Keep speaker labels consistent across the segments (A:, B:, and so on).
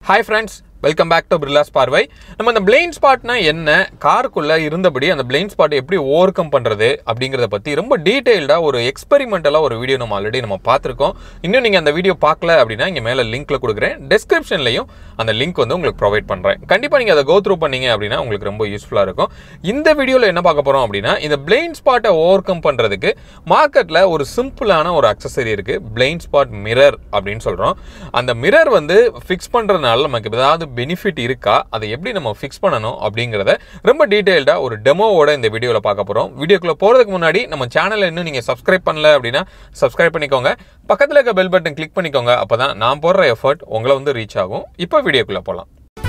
A: Hi friends, welcome back to Birlas PArvai. நம்ம அந்த blind spotனா என்ன, காருக்குள்ள இருந்தபடி அந்த blind spot எப்படி ஓவர்கம் பண்றது அப்படிங்கறத பத்தி ரொம்ப டீடைல்டா ஒரு எக்ஸ்பெரிமெண்டலா ஒரு வீடியோ நம்ம ஆல்ரெடி பார்த்திருக்கோம். இன்னும் நீங்க அந்த வீடியோ பார்க்கல அப்படினா இங்க மேல லிங்க்ல கொடுக்கிறேன். டிஸ்கிரிப்ஷன்லயும் அந்த லிங்க் வந்து உங்களுக்கு ப்ரொவைட் பண்றேன். கண்டிப்பா நீங்க அதை கோ த்ரூ பண்ணீங்க அப்படினா உங்களுக்கு ரொம்ப யூஸ்ஃபுல்லா இருக்கும். இந்த வீடியோல என்ன பார்க்க போறோம் அப்படினா இந்த blind spot-ஐ ஓவர்கம் பண்றதுக்கு மார்க்கெட்ல ஒரு சிம்பிளான ஒரு அக்சஸரி இருக்கு. blind spot mirror அப்படினு சொல்றோம். அந்த மிரர் வந்து ஃபிக்ஸ் பண்றதுனால நமக்கு ஏதாவது பெனிஃபிட் இருக்கா, அதை எப்படி நம்ம ஃபிக்ஸ் பண்ணணும் அப்படிங்கறத ரொம்ப டீடைல்டா ஒரு டெமோவோட இந்த வீடியோல பார்க்க போறோம். வீடியோக்குள்ள போறதுக்கு முன்னாடி நம்ம சேனலை இன்னும் நீங்க சப்ஸ்கிரைப் பண்ணல அப்படினா சப்ஸ்கிரைப் பண்ணிக்கோங்க. பக்கத்துல இருக்க பெல் பட்டன் கிளிக் பண்ணிக்கோங்க. அப்பதான் நான் போடுற எஃபர்ட் உங்களை வந்து ரீச் ஆகும். இப்போ வீடியோக்குள்ள போலாம்.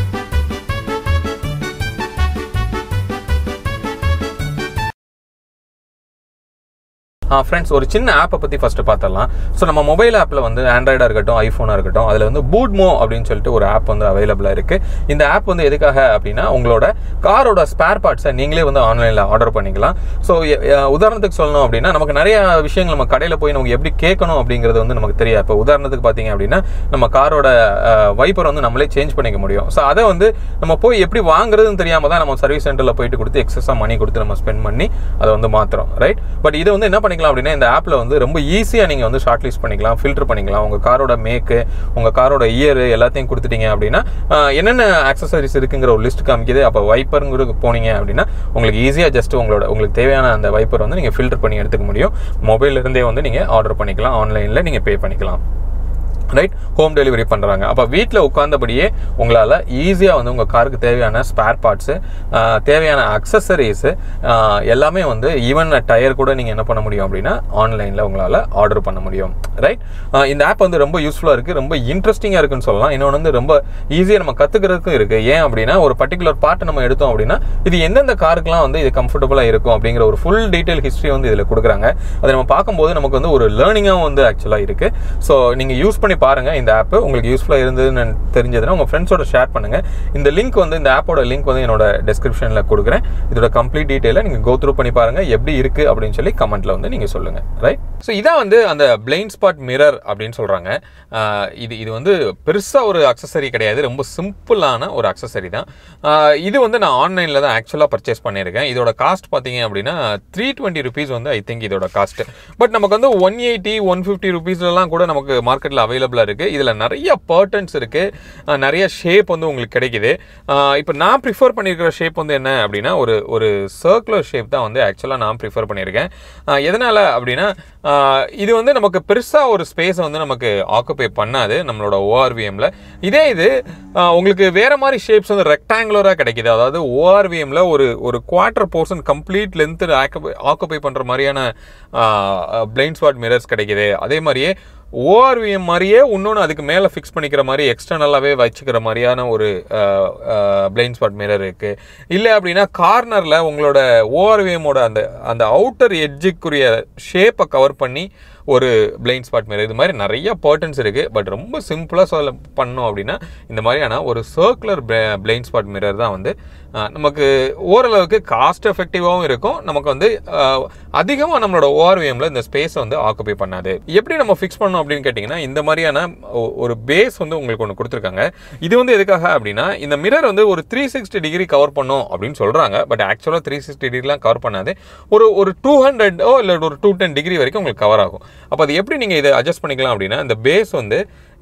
A: ஃப்ரெண்ட்ஸ், ஒரு சின்ன ஆப்பை பற்றி ஃபஸ்ட்டு பார்த்துடலாம். ஸோ நம்ம மொபைல் ஆப்பில் வந்து ஆண்ட்ராய்டாக இருக்கட்டும், ஐஃபோனாக இருக்கட்டும், அதில் வந்து பூட்மோ அப்படின்னு சொல்லிட்டு ஒரு ஆப் வந்து அவைலபிளாக இருக்குது. இந்த ஆப் வந்து எதுக்காக அப்படின்னா உங்களோட காரோட ஸ்பேர் பார்ட்ஸை நீங்களே வந்து ஆன்லைனில் ஆர்டர் பண்ணிக்கலாம். ஸோ உதாரணத்துக்கு சொல்லணும் அப்படின்னா நமக்கு நிறைய விஷயங்கள் நம்ம கடையில் போய் நமக்கு எப்படி கேட்கணும் அப்படிங்கிறது வந்து நமக்கு தெரியாது. இப்போ உதாரணத்துக்கு பார்த்தீங்க அப்படின்னா நம்ம காரோட வைப்பர் வந்து நம்மளே சேஞ்ச் பண்ணிக்க முடியும். ஸோ அதை வந்து நம்ம போய் எப்படி வாங்குறதுன்னு தெரியாமல் தான் நம்ம சர்வீஸ் சென்டரில் போயிட்டு கொடுத்து எக்ஸஸாக மணி கொடுத்து நம்ம ஸ்பெண்ட் பண்ணி அதை வந்து மாற்றுறோம், ரைட்? பட் இதை வந்து என்ன அப்படின்னா இந்த ஆப்ல வந்து ரொம்ப ஈஸியா நீங்க வந்து ஷார்ட் லிஸ்ட் பண்ணிக்கலாம், ஃபில்டர் பண்ணிக்கலாம். உங்க காரோட மேக்கு, உங்க காரோட இயர் எல்லாத்தையும் கொடுத்துட்டீங்க அப்படின்னா என்னென்ன ஆக்சசரிஸ் இருக்குங்கிற ஒரு லிஸ்ட் காமிக்குது. அப்போ வைப்பருங்கிறது போனீங்க அப்படின்னா உங்களுக்கு ஈஸியா ஜஸ்ட் உங்களுக்கு தேவையான அந்த வைப்பர் வந்து நீங்க ஃபில்டர் பண்ணி எடுத்துக்க முடியும். மொபைல்ல இருந்தே வந்து நீங்க ஆர்டர் பண்ணிக்கலாம், ஆன்லைன்ல நீங்க பே பண்ணிக்கலாம், ரைட்? ஹோம் டெலிவரி பண்ணுறாங்க. அப்போ வீட்டில் உட்கார்ந்தபடியே உங்களால் ஈஸியாக வந்து உங்கள் காருக்கு தேவையான ஸ்பேர் பார்ட்ஸு, தேவையான அக்சசரிஸு எல்லாமே வந்து ஈவன் டயர் கூட நீங்கள் என்ன பண்ண முடியும் அப்படின்னா ஆன்லைனில் உங்களால் ஆர்டர் பண்ண முடியும், ரைட்? இந்த ஆப் வந்து ரொம்ப யூஸ்ஃபுல்லாக இருக்குது, ரொம்ப இன்ட்ரெஸ்டிங்காக இருக்குன்னு சொல்லலாம். இன்னொன்று வந்து ரொம்ப ஈஸியாக நம்ம கற்றுக்கிறதுக்கும் இருக்குது. ஏன் அப்படின்னா ஒரு பர்டிகுலர் பார்ட் நம்ம எடுத்தோம் அப்படின்னா இது எந்தெந்த காருக்குலாம் வந்து இது கம்ஃபர்டபுளாக இருக்கும் அப்படிங்கிற ஒரு ஃபுல் டீட்டெயில் ஹிஸ்ட்ரி வந்து இதில் கொடுக்குறாங்க. அதை நம்ம பார்க்கும்போது நமக்கு வந்து ஒரு லேர்னிங்காகவும் வந்து ஆக்சுவலாக இருக்குது. ஸோ நீங்கள் யூஸ் பண்ணி பாருங்க. இந்த ஆப் உங்களுக்கு யூஸ்ஃபுல்லா இருந்ததுன்னு தெரிஞ்சதுன்னா உங்க ஃப்ரெண்ட்ஸோட ஷேர் பண்ணுங்க. இந்த லிங்க் வந்து இந்த ஆப்போட லிங்க் வந்து என்னோட டிஸ்கிரிப்ஷன்ல கொடுக்குறேன். இதோட கம்ப்ளீட் டீடைலை நீங்க கோ த்ரூ பண்ணி பாருங்க. எப்படி இருக்கு அப்படின்னு சொல்லி கமெண்ட்ல வந்து நீங்க சொல்லுங்க, ரைட்? ஸோ இதான் வந்து அந்த பிளைண்ட் ஸ்பாட் மிரர் அப்படின்னு சொல்றாங்க. இது வந்து பெருசா ஒரு அக்சசரி கிடையாது, ரொம்ப சிம்பிளான ஒரு அக்சசரி தான். இது வந்து நான் ஆன்லைன்ல தான் ஆக்சுவலா பர்ச்சேஸ் பண்ணியிருக்கேன். இதோட காஸ்ட் பார்த்தீங்க அப்படின்னா 320 rupees வந்து ஐ திங்க் இதோட காஸ்ட். பட் நமக்கு வந்து 180, 150 rupeesலாம் கூட நமக்கு மார்க்கெட்ல அவைலபிளா இருக்கு. இதுல நிறைய பர்டன்ஸ் இருக்கு, நிறைய ஷேப் வந்து உங்களுக்கு கிடைக்குது. இப்போ நான் ப்ரிஃபர் பண்ணியிருக்கிற ஷேப் வந்து என்ன அப்படின்னா ஒரு சர்க்குலர் ஷேப் தான் வந்து ஆக்சுவலாக நான் ப்ரிஃபர் பண்ணியிருக்கேன். எதனால அப்படின்னா இது வந்து நமக்கு பெருசா ஒரு ஸ்பேஸ் வந்து நமக்கு ஆக்குபை பண்ணாது நம்மளோட ஓஆர்விஎம்ல. இதே இது உங்களுக்கு வேற மாதிரி ஷேப்ஸ் வந்து ரெக்டாங்குலரா கிடைக்குது. அதாவது ஓஆர்விஎம்ல ஒரு quarter portion complete length occupy பண்ற மாதிரியான பிளைண்ட் ஸ்பாட் மிரர்ஸ் கிடைக்குது. அதே மாதிரியே ஓஆர்விஎம் மாதிரியே இன்னொன்று அதுக்கு மேலே ஃபிக்ஸ் பண்ணிக்கிற மாதிரி எக்ஸ்டர்னலாகவே வச்சுக்கிற மாதிரியான ஒரு பிளைண்ட் ஸ்பாட் மிரர் இருக்குது. இல்லை அப்படின்னா கார்னரில் உங்களோட ஓஆர்விஎம்மோட அந்த அவுட்டர் எட்ஜுக்குரிய ஷேப்பை கவர் பண்ணி ஒரு பிளைண்ட் ஸ்பாட் மிரர். இது மாதிரி நிறைய பர்டன்ஸ் இருக்குது. பட் ரொம்ப சிம்பிளாக சொல்ல பண்ணோம் அப்படின்னா இந்த மாதிரியான ஒரு சர்க்குலர் பிளைண்ட் ஸ்பாட் மிரர் தான் வந்து நமக்கு ஓரளவுக்கு காஸ்ட் எஃபெக்டிவாகவும் இருக்கும். நமக்கு வந்து அதிகமாக நம்மளோட ஓஆர்விஎம்ல இந்த ஸ்பேஸை வந்து ஆக்குபை பண்ணாது. எப்படி நம்ம ஃபிக்ஸ் பண்ணோம் அப்படின்னு கேட்டிங்கன்னா இந்த மாதிரியான ஒரு பேஸ் வந்து உங்களுக்கு ஒன்று கொடுத்துருக்காங்க. இது வந்து எதுக்காக அப்படின்னா இந்த மிரர் வந்து ஒரு 360 டிகிரி கவர் பண்ணும் அப்படின்னு சொல்கிறாங்க. பட் ஆக்சுவலாக 360 டிகிரிலாம் கவர் பண்ணாது. ஒரு 200 இல்லை ஒரு 210 டிகிரி வரைக்கும் உங்களுக்கு கவர் ஆகும். அப்போ அது எப்படி நீங்கள் இதை அட்ஜஸ்ட் பண்ணிக்கலாம் அப்படின்னா இந்த பேஸ் வந்து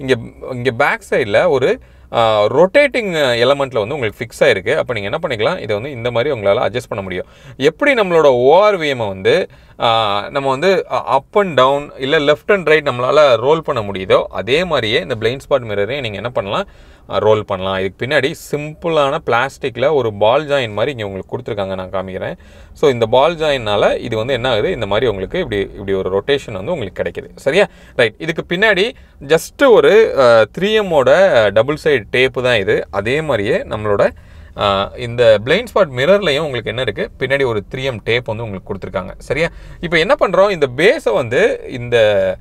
A: இங்கே பேக் சைடில் ஒரு ரொட்டேட்டிங் எலமெண்ட்டில் வந்து உங்களுக்கு ஃபிக்ஸ் ஆகிருக்கு. அப்போ நீங்கள் என்ன பண்ணிக்கலாம், இதை வந்து இந்த மாதிரி உங்களால் அட்ஜஸ்ட் பண்ண முடியும். எப்படி நம்மளோட ஓஆர்விஎம்மை வந்து நம்ம வந்து அப் அண்ட் டவுன் இல்லை லெஃப்ட் அண்ட் ரைட் நம்மளால் ரோல் பண்ண முடியுதோ அதே மாதிரியே இந்த பிளைண்ட் ஸ்பாட் மிரரையும் நீங்கள் என்ன பண்ணலாம், ரோல் பண்ணலாம். இதுக்கு பின்னாடி சிம்பிளான பிளாஸ்டிக்கில் ஒரு பால் ஜாயின் மாதிரி இங்கே உங்களுக்கு கொடுத்துருக்காங்க, நான் காமிக்கிறேன். ஸோ இந்த பால் ஜாயினால் இது வந்து என்ன ஆகுது, இந்த மாதிரி உங்களுக்கு இப்படி ஒரு ரொட்டேஷன் வந்து உங்களுக்கு கிடைக்குது, சரியா? ரைட். இதுக்கு பின்னாடி ஜஸ்ட்டு ஒரு 3Mோட டபுள் சைடு டேப்பு தான் இது. அதே மாதிரியே நம்மளோட இந்த பிளைண்ட் ஸ்பாட் மிரர்லையும் உங்களுக்கு என்ன இருக்குது, பின்னாடி ஒரு 3M டேப் வந்து உங்களுக்கு கொடுத்துருக்காங்க, சரியா? இப்போ என்ன பண்ணுறோம், இந்த பேஸை வந்து இந்த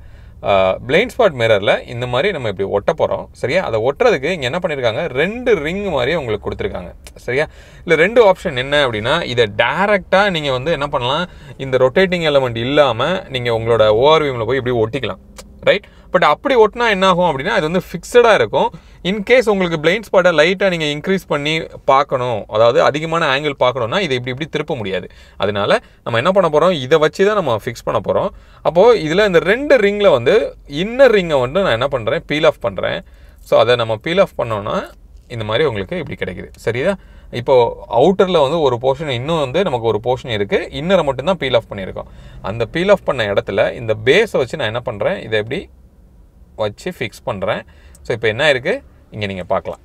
A: பிளைண்ட் ஸ்பாட் மிரரில் இந்த மாதிரி நம்ம இப்படி ஒட்ட போகிறோம், சரியா? அதை ஒட்டுறதுக்கு இங்கே என்ன பண்ணியிருக்காங்க, 2 ரிங் மாதிரி உங்களுக்கு கொடுத்துருக்காங்க, சரியா? இல்லை 2 ஆப்ஷன் என்ன அப்படின்னா இதை டேரெக்டாக நீங்கள் வந்து என்ன பண்ணலாம், இந்த ரொட்டேட்டிங் எலமெண்ட் இல்லாமல் நீங்கள் உங்களோட ஓஆர்விஎம்ல போய் இப்படி ஒட்டிக்கலாம், ரைட். பட் அப்படி ஒட்டினா என்ன ஆகும் அப்படின்னா அது வந்து ஃபிக்ஸடாக இருக்கும். இன்கேஸ் உங்களுக்கு பிளைண்ட் ஸ்பாட்டை லைட்டாக நீங்கள் இன்க்ரீஸ் பண்ணி பார்க்கணும், அதாவது அதிகமான ஆங்கிள் பார்க்கணுன்னா இதை இப்படி திருப்ப முடியாது. அதனால நம்ம என்ன பண்ண போகிறோம், இதை வச்சு தான் நம்ம ஃபிக்ஸ் பண்ண போகிறோம். அப்போது இதில் இந்த 2 ரிங்கில் வந்து இன்னர் ரிங்கை வந்து நான் என்ன பண்ணுறேன், பீல் ஆஃப் பண்ணுறேன். ஸோ அதை நம்ம பீல் ஆஃப் பண்ணோன்னா இந்த மாதிரி உங்களுக்கு இப்படி கிடைக்குது. சரியா? இப்போது அவுட்டரில் வந்து ஒரு போர்ஷன், இன்னும் வந்து நமக்கு ஒரு போர்ஷன் இருக்குது, இன்னரை மட்டும்தான் பீல் ஆஃப் பண்ணியிருக்கோம். அந்த பீல் ஆஃப் பண்ண இடத்துல இந்த பேஸை வச்சு நான் என்ன பண்ணுறேன், இதை எப்படி வச்சு ஃபிக்ஸ் பண்ணுறேன். ஸோ இப்போ என்ன இருக்குது இங்கே நீங்கள் பார்க்கலாம்.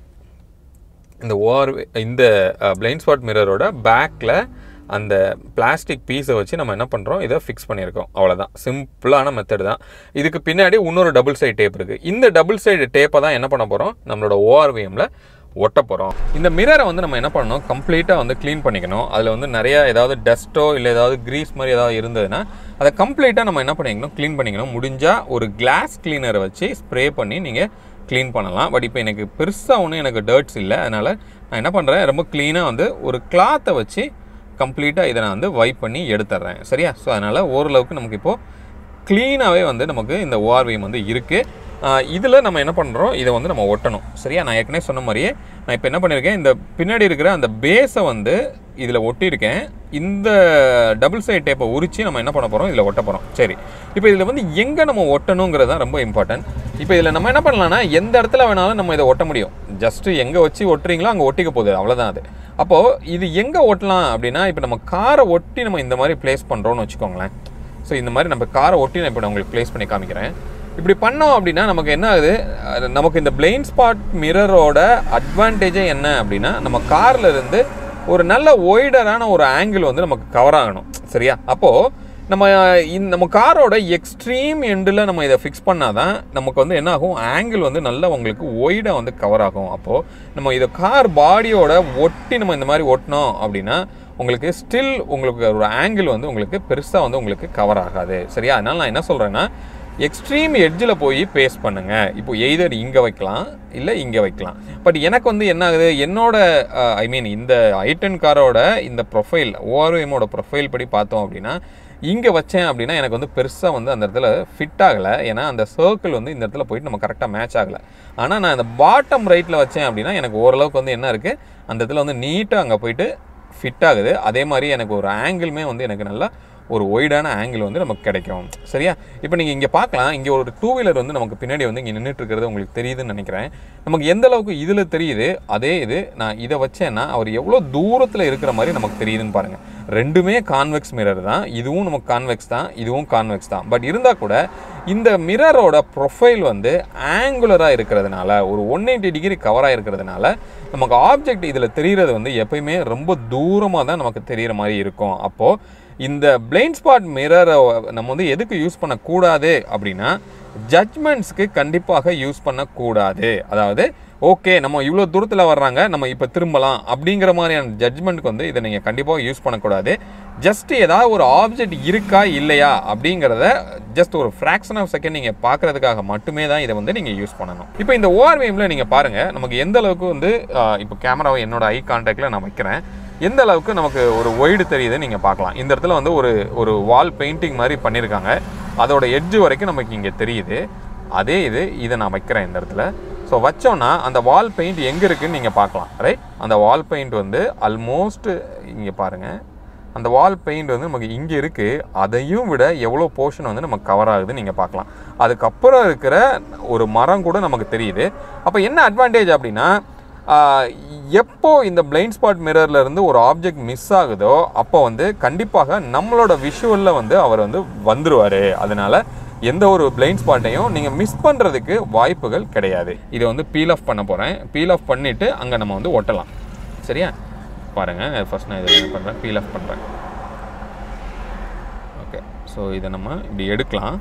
A: இந்த பிளைண்ட் ஸ்பாட் மிரரோட பேக்கில் அந்த பிளாஸ்டிக் பீஸை வச்சு நம்ம என்ன பண்ணுறோம், இதை ஃபிக்ஸ் பண்ணியிருக்கோம். அவ்வளோதான், சிம்பிளான மெத்தட் தான். இதுக்கு பின்னாடி இன்னொரு டபுள் சைடு டேப் இருக்குது. இந்த டபுள் சைடு டேப்பை தான் என்ன பண்ண போகிறோம், நம்மளோட ORVMல ஒட்ட போகிறோம். இந்த மிரரை வந்து நம்ம என்ன பண்ணணும், கம்ப்ளீட்டாக வந்து க்ளீன் பண்ணிக்கணும். அதில் வந்து நிறையா ஏதாவது டஸ்ட்டோ இல்லை ஏதாவது கிரீஸ் மாதிரி ஏதாவது இருந்ததுன்னா அதை கம்ப்ளீட்டாக நம்ம என்ன பண்ணிக்கணும், க்ளீன் பண்ணிக்கணும். முடிஞ்சால் ஒரு கிளாஸ் கிளீனரை வச்சு ஸ்ப்ரே பண்ணி நீங்கள் க்ளீன் பண்ணலாம். பட் இப்போ எனக்கு பெருசாக ஒன்றும் எனக்கு டர்ட்ஸ் இல்லை, அதனால் நான் என்ன பண்ணுறேன், ரொம்ப க்ளீனாக வந்து ஒரு கிளாத்தை வச்சு கம்ப்ளீட்டாக இதை நான் வந்து வைப் பண்ணி எடுத்துட்றேன். சரியா? ஸோ அதனால் ஓரளவுக்கு நமக்கு இப்போது க்ளீனாகவே வந்து நமக்கு இந்த ORVM வந்து இருக்குது. இதில் நம்ம என்ன பண்ணுறோம், இதை வந்து நம்ம ஒட்டணும். சரியா? நான் ஏற்கனவே சொன்ன மாதிரியே நான் இப்போ என்ன பண்ணியிருக்கேன், இந்த பின்னாடி இருக்கிற அந்த பேஸை வந்து இதில் ஒட்டியிருக்கேன். இந்த டபுள் சைட் டேப்பை உரித்து நம்ம என்ன பண்ண போகிறோம், இதில் ஒட்ட போகிறோம். சரி, இப்போ இதில் வந்து எங்கே நம்ம ஒட்டணுங்கிறது தான் ரொம்ப இம்பார்ட்டன்ட். இப்போ இதில் நம்ம என்ன பண்ணலாம்னா, எந்த இடத்துல வேணாலும் நம்ம இதை ஒட்ட முடியும். ஜஸ்ட்டு எங்கே வச்சு ஒட்டுறீங்களோ அங்கே ஒட்டிக்க போகுது, அவ்வளோதான் அது. அப்போது இது எங்கே ஒட்டலாம் அப்படின்னா, இப்போ நம்ம காரை ஒட்டி நம்ம இந்த மாதிரி ப்ளேஸ் பண்ணுறோன்னு வச்சுக்கோங்களேன். ஸோ இந்த மாதிரி நம்ம காரை ஒட்டி நான் இப்போ நான் உங்களுக்கு ப்ளேஸ் பண்ணி காமிக்கிறேன். இப்படி பண்ணோம் அப்படின்னா நமக்கு என்ன ஆகுது, நமக்கு இந்த பிளைண்ட் ஸ்பாட் மிரரோட அட்வான்டேஜே என்ன அப்படின்னா, நம்ம காரில் இருந்து ஒரு நல்ல ஒய்டரான ஒரு ஆங்கிள் வந்து நமக்கு கவர் ஆகணும். சரியா? அப்போது நம்ம காரோட எக்ஸ்ட்ரீம் எண்டில் நம்ம இதை ஃபிக்ஸ் பண்ணால் தான் நமக்கு வந்து என்ன ஆகும், ஆங்கிள் வந்து நல்லா உங்களுக்கு ஒய்டாக வந்து கவர் ஆகும். அப்போது நம்ம இதை கார் பாடியோட ஒட்டி நம்ம இந்த மாதிரி ஒட்டினோம் அப்படின்னா உங்களுக்கு ஸ்டில் உங்களுக்கு ஒரு ஆங்கிள் வந்து உங்களுக்கு பெருசாக வந்து உங்களுக்கு கவர் ஆகாது. சரியா? அதனால் நான் என்ன சொல்கிறேன்னா, எக்ஸ்ட்ரீம் எட்ஜில் போய் பேஸ்ட் பண்ணுங்கள். இப்போ எய்தர் இங்கே வைக்கலாம் இல்லை இங்கே வைக்கலாம். பட் எனக்கு வந்து என்ன ஆகுது, என்னோட இந்த i10 காரோட இந்த ப்ரொஃபைல் ORVMோட ப்ரொஃபைல் படி பார்த்தோம் அப்படின்னா, இங்கே வச்சேன் அப்படின்னா எனக்கு வந்து பெருசாக வந்து அந்த இடத்துல ஃபிட் ஆகலை. ஏன்னா அந்த சர்க்கிள் வந்து இந்த இடத்துல போயிட்டு நம்ம கரெக்டாக மேட்ச் ஆகலை. ஆனால் நான் இந்த பாட்டம் ரைட்டில் வச்சேன் அப்படின்னா எனக்கு ஓரளவுக்கு வந்து என்ன இருக்குது, அந்த இடத்துல வந்து நீட்டாக அங்கே போயிட்டு ஃபிட் ஆகுது. அதே மாதிரி எனக்கு ஒரு ஆங்கிளுமே வந்து எனக்கு நல்லா ஒரு ஒய்டான ஆங்கிள் வந்து நமக்கு கிடைக்கும். சரியா? இப்போ நீங்கள் இங்கே பார்க்கலாம், இங்கே ஒரு 2 வீலர் வந்து நமக்கு பின்னாடி வந்து இங்கே நின்றுட்டு இருக்கிறது உங்களுக்கு தெரியுதுன்னு நினைக்கிறேன். நமக்கு எந்த அளவுக்கு இதில் தெரியுது, அதே இது நான் இதை வச்சேன்னா அவர் எவ்வளோ தூரத்தில் இருக்கிற மாதிரி நமக்கு தெரியுதுன்னு பாருங்கள். ரெண்டுமே கான்வெக்ஸ் மிரர் தான். இதுவும் நமக்கு கான்வெக்ஸ் தான், இதுவும் கான்வெக்ஸ் தான். பட் இருந்தால் கூட இந்த மிரரோட ப்ரொஃபைல் வந்து ஆங்குலராக இருக்கிறதுனால, ஒரு 180 டிகிரி கவராக இருக்கிறதுனால நமக்கு ஆப்ஜெக்ட் இதில் தெரிகிறது வந்து எப்பயுமே ரொம்ப தூரமாக தான் நமக்கு தெரிகிற மாதிரி இருக்கும். அப்போது இந்த பிளைண்ட் ஸ்பாட் மிரரை நம்ம வந்து எதுக்கு யூஸ் பண்ணக்கூடாது அப்படின்னா, ஜட்மெண்ட்ஸ்க்கு கண்டிப்பாக யூஸ் பண்ணக்கூடாது. அதாவது ஓகே நம்ம இவ்வளோ தூரத்தில் வர்றாங்க, நம்ம இப்போ திரும்பலாம் அப்படிங்கிற மாதிரியான ஜட்மெண்ட்டுக்கு வந்து இதை நீங்கள் கண்டிப்பாக யூஸ் பண்ணக்கூடாது. ஜஸ்ட் ஏதாவது ஒரு ஆப்ஜெக்ட் இருக்கா இல்லையா அப்படிங்கிறத ஜஸ்ட் ஒரு ஃப்ராக்ஷன் ஆஃப் செகண்ட் நீங்கள் பார்க்குறதுக்காக மட்டுமே தான் இதை வந்து நீங்கள் யூஸ் பண்ணணும். இப்போ இந்த ORVMல நீங்கள் பாருங்கள், நமக்கு எந்த அளவுக்கு வந்து இப்போ கேமராவை என்னோட ஐ கான்டாக்டில் நான் வைக்கிறேன், எந்த அளவுக்கு நமக்கு ஒரு ஒய்டு தெரியுதுன்னு நீங்கள் பார்க்கலாம். இந்த இடத்துல வந்து ஒரு வால் பெயிண்டிங் மாதிரி பண்ணியிருக்காங்க, அதோட எட்ஜு வரைக்கும் நமக்கு இங்கே தெரியுது. அதே இதை நான் வைக்கிறேன் இந்த இடத்துல. ஸோ வச்சோன்னா அந்த வால் பெயிண்ட் எங்கே இருக்குதுன்னு நீங்கள் பார்க்கலாம். ரைட்? அந்த வால் பெயிண்ட் வந்து ஆல்மோஸ்ட் இங்கே பாருங்கள், அந்த வால் பெயிண்ட் வந்து நமக்கு இங்கே இருக்குது. அதையும் விட எவ்வளோ போர்ஷன் வந்து நமக்கு கவர் ஆகுதுன்னு நீங்கள் பார்க்கலாம். அதுக்கப்புறம் இருக்கிற ஒரு மரம் கூட நமக்கு தெரியுது. அப்போ என்ன அட்வான்டேஜ் அப்படின்னா, எப்போ இந்த பிளைண்ட் ஸ்பாட் மிரர்ல இருந்து ஒரு ஆப்ஜெக்ட் மிஸ் ஆகுதோ அப்போ வந்து கண்டிப்பாக நம்மளோட விஷுவலில் வந்து அவர் வந்து வந்துருவார். அதனால எந்த ஒரு பிளைண்ட் ஸ்பாட்டையும் நீங்கள் மிஸ் பண்ணுறதுக்கு வாய்ப்புகள் கிடையாது. இதை வந்து பீல் ஆஃப் பண்ண போகிறேன். பீல் ஆஃப் பண்ணிவிட்டு அங்கே நம்ம வந்து ஒட்டலாம். சரியா? பாருங்கள், ஃபர்ஸ்ட் நான் இதை என்ன பண்ணுறேன், பீல் ஆஃப் பண்ணுறேன். ஓகே, ஸோ இதை நம்ம இப்படி எடுக்கலாம்.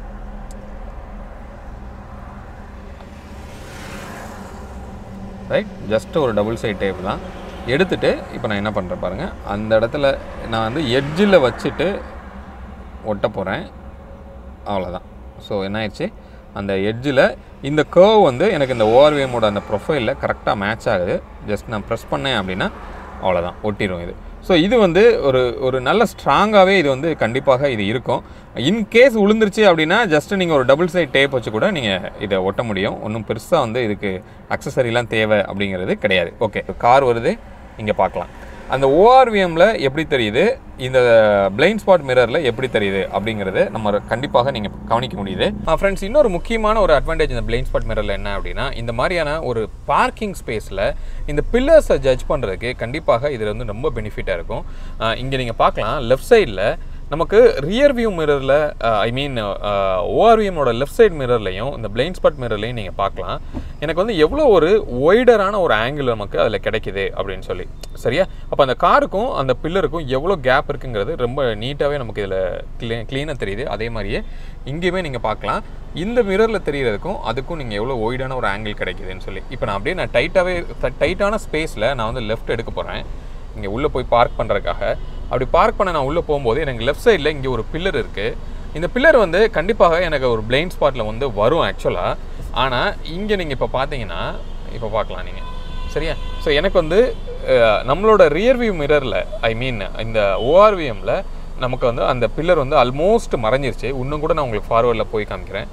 A: ரைட்? ஜஸ்ட் ஒரு டபுள் சைட் டேப் தான் எடுத்துகிட்டு இப்போ நான் என்ன பண்ணுறேன் பாருங்கள், அந்த இடத்துல நான் வந்து எட்ஜில் வச்சுட்டு ஒட்ட போகிறேன். அவ்வளோதான். ஸோ என்ன ஆயிடுச்சு, அந்த எட்ஜில் இந்த கர்வ் வந்து எனக்கு இந்த ORVMோட அந்த ப்ரொஃபைலில் கரெக்டாக மேட்ச் ஆகுது. ஜஸ்ட் நான் ப்ரெஸ் பண்ணேன் அப்படின்னா அவ்வளோதான், ஒட்டிடும். இது ஸோ இது வந்து ஒரு நல்ல ஸ்ட்ராங்காகவே இது வந்து கண்டிப்பாக இது இருக்கும். இன்கேஸ் விழுந்துருச்சு அப்படின்னா ஜஸ்ட் நீங்கள் ஒரு டபுள் சைட் டேப் வச்சு கூட நீங்கள் இதை ஒட்ட முடியும். ஒன்றும் பெருசாக வந்து இதுக்கு அக்சசரிலாம் தேவை அப்படிங்கிறது கிடையாது. ஓகே, கார் வருது, இங்கே பார்க்கலாம். அந்த ஓஆர்விஎம்மில் எப்படி தெரியுது, இந்த பிளைண்ட் ஸ்பாட் மிரரில் எப்படி தெரியுது அப்படிங்கிறது நம்ம கண்டிப்பாக நீங்கள் கவனிக்க முடியுது. ஃப்ரெண்ட்ஸ், இன்னொரு முக்கியமான ஒரு அட்வான்டேஜ் இந்த பிளைண்ட் ஸ்பாட் மிரரில் என்ன அப்படின்னா, இந்த மாதிரியான ஒரு பார்க்கிங் ஸ்பேஸில் இந்த பில்லர்ஸை ஜட்ஜ் பண்ணுறதுக்கு கண்டிப்பாக இதில் வந்து ரொம்ப பெனிஃபிட்டாக இருக்கும். இங்கே நீங்கள் பார்க்கலாம், லெஃப்ட் சைடில் நமக்கு ரியர் வியூ மிரரில் ஓஆர்விஎம்மோட லெஃப்ட் சைட் மிரர்லையும் இந்த பிளைண்ட் ஸ்பாட் மிரர்லையும் நீங்கள் பார்க்கலாம் எனக்கு வந்து எவ்வளோ ஒரு ஒய்டரான ஒரு ஆங்கிள் நமக்கு அதில் கிடைக்குது அப்படின்னு சொல்லி. சரியா? அப்போ அந்த காருக்கும் அந்த பில்லருக்கும் எவ்வளோ கேப் இருக்குங்கிறது ரொம்ப நீட்டாகவே நமக்கு இதில் க்ளீனாக தெரியுது. அதே மாதிரியே இங்கேயுமே நீங்கள் பார்க்கலாம், இந்த மிரரில் தெரிகிறதுக்கும் அதுக்கும் நீங்கள் எவ்வளோ ஒய்டான ஒரு ஆங்கிள் கிடைக்குதுன்னு சொல்லி. இப்போ நான் அப்படியே டைட்டான ஸ்பேஸில் நான் வந்து லெஃப்ட் எடுக்க போகிறேன் இங்கே உள்ளே போய் பார்க் பண்ணுறதுக்காக. அப்படி பார்க் பண்ண நான் உள்ளே போகும்போது எனக்கு லெஃப்ட் சைடில் இங்கே ஒரு பில்லர் இருக்குது. இந்த பில்லர் வந்து கண்டிப்பாக எனக்கு ஒரு பிளைண்ட் ஸ்பாட்டில் வந்து வரும் ஆக்சுவலாக. ஆனால் இங்கே நீங்கள் இப்போ பார்த்தீங்கன்னா, இப்போ பார்க்கலாம் நீங்கள். சரியா? ஸோ எனக்கு வந்து நம்மளோட ரியர் வியூ மிரரில் இந்த ஓஆர்விஎம்மில் நமக்கு வந்து அந்த பில்லர் வந்து ஆல்மோஸ்ட் மறைஞ்சிருச்சு. இன்னும் கூட நான் உங்களுக்கு ஃபார்வர்டில் போய் காமிக்கிறேன்.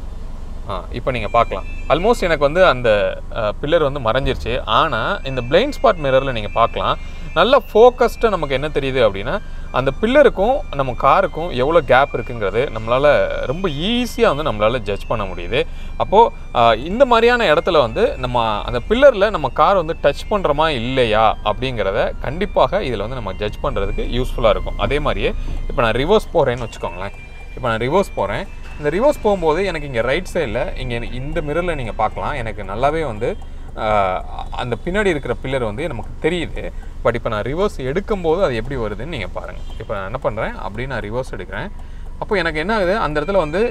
A: இப்போ நீங்கள் பார்க்கலாம், ஆல்மோஸ்ட் எனக்கு வந்து அந்த பில்லர் வந்து மறைஞ்சிருச்சு. ஆனால் இந்த பிளைண்ட் ஸ்பாட் மிரரில் நீங்கள் பார்க்கலாம், நல்ல ஃபோக்கஸ்டாக நமக்கு என்ன தெரியுது அப்படின்னா, அந்த பில்லருக்கும் நம்ம காருக்கும் எவ்வளோ கேப் இருக்குங்கிறது நம்மளால் ரொம்ப ஈஸியாக வந்து நம்மளால் ஜட்ஜ் பண்ண முடியுது. அப்போது இந்த மாதிரியான இடத்துல வந்து நம்ம அந்த பில்லரில் நம்ம கார் வந்து டச் பண்ணுறோமா இல்லையா அப்படிங்கிறத கண்டிப்பாக இதில் வந்து நம்ம ஜட்ஜ் பண்ணுறதுக்கு யூஸ்ஃபுல்லாக இருக்கும். அதே மாதிரியே இப்போ நான் ரிவர்ஸ் போகிறேன்னு வச்சுக்கோங்களேன். இப்போ நான் ரிவர்ஸ் போகிறேன். இந்த ரிவர்ஸ் போகும்போது எனக்கு இங்கே ரைட் சைடில் இங்கே இந்த மிரரில் நீங்கள் பார்க்கலாம், எனக்கு நல்லாவே வந்து அந்த பின்னாடி இருக்கிற பில்லர் வந்து நமக்கு தெரியுது. பட் இப்போ நான் ரிவர்ஸ் எடுக்கும்போது அது எப்படி வருதுன்னு நீங்கள் பாருங்கள். இப்போ நான் என்ன பண்ணுறேன், அப்படின்னு நான் ரிவர்ஸ் எடுக்கிறேன். அப்போ எனக்கு என்ன ஆகுது, அந்த இடத்துல வந்து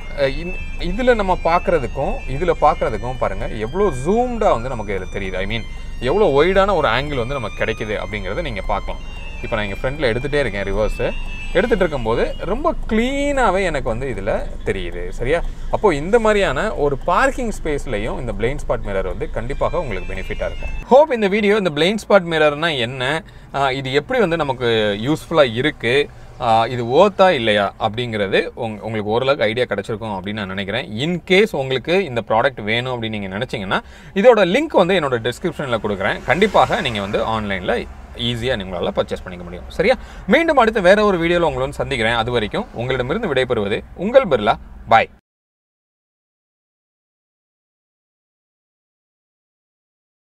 A: இதில் நம்ம பார்க்குறதுக்கும் இதில் பார்க்குறதுக்கும் பாருங்கள் எவ்வளோ ஜூம்டாக வந்து நமக்கு இதில் தெரியுது. எவ்வளோ ஒய்டான ஒரு ஆங்கிள் வந்து நமக்கு கிடைக்குது அப்படிங்கிறத நீங்கள் பார்க்கலாம். இப்போ நான் இங்கே ஃப்ரண்ட்டில் எடுத்துகிட்டே இருக்கேன், ரிவர்ஸு எடுத்துகிட்டு இருக்கும்போது ரொம்ப க்ளீனாகவே எனக்கு வந்து இதில் தெரியுது. சரியா? அப்போது இந்த மாதிரியான ஒரு பார்க்கிங் ஸ்பேஸ்லையும் இந்த பிளைண்ட் ஸ்பாட் மிரர் வந்து கண்டிப்பாக உங்களுக்கு பெனிஃபிட்டாக இருக்கும். ஹோப் இந்த வீடியோ இந்த பிளைண்ட் ஸ்பாட் மிரர்னால் என்ன, இது எப்படி வந்து நமக்கு யூஸ்ஃபுல்லாக இருக்குது, இது ஓர்த்தா இல்லையா அப்படிங்கிறது உங்களுக்கு ஓரளவுக்கு ஐடியா கிடச்சிருக்கும் அப்படின்னு நான் நினைக்கிறேன். இன்கேஸ் உங்களுக்கு இந்த ப்ராடக்ட் வேணும் அப்படின்னு நீங்கள் நினச்சிங்கன்னா இதோட லிங்க் வந்து என்னோட டிஸ்கிரிப்ஷனில் கொடுக்குறேன். கண்டிப்பாக நீங்கள் வந்து ஆன்லைனில் ஈஸியாக நீங்களால் பர்ச்சேஸ் பண்ணிக்க முடியும். சரியா? மீண்டும் அடுத்து வேற ஒரு வீடியோவில் உங்களை வந்து சந்திக்கிறேன். அது வரைக்கும் உங்களிடமிருந்து விடைபெறுவது உங்கள் பிர்லா. பாய்.